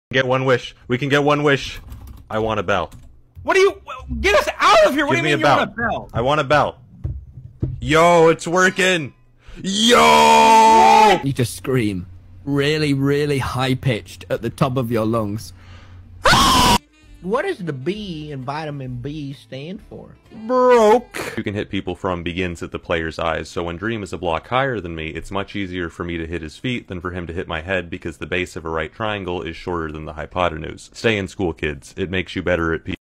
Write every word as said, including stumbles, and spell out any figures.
Get one wish. We can get one wish. I want a bell. What do you... Get us out of here! What Give do you me mean a you bell. want a bell? I want a bell. Yo, it's working! Yo! You need to scream. Really, really high-pitched at the top of your lungs. What does the B in vitamin B stand for? Broke. You can hit people from begins at the player's eyes, so when Dream is a block higher than me, it's much easier for me to hit his feet than for him to hit my head because the base of a right triangle is shorter than the hypotenuse. Stay in school, kids. It makes you better at P